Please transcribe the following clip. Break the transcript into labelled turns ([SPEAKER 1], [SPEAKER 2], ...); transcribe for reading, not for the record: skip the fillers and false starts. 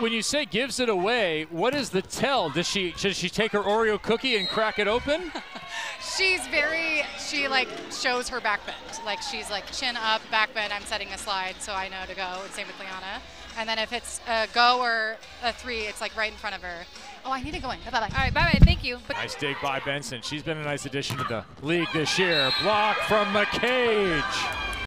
[SPEAKER 1] When you say gives it away, what is the tell? Does she take her Oreo cookie and crack it open?
[SPEAKER 2] She like shows her back bend. Like she's like chin up, back bend, I'm setting a slide, so I know to go. And same with Liana. And then if it's a go or a 3, it's like right in front of her. Oh, I need to go in. Bye-bye.
[SPEAKER 3] All right, bye-bye. Thank you.
[SPEAKER 1] Nice dig by Benson. She's been a nice addition to the league this year. Block from McCage.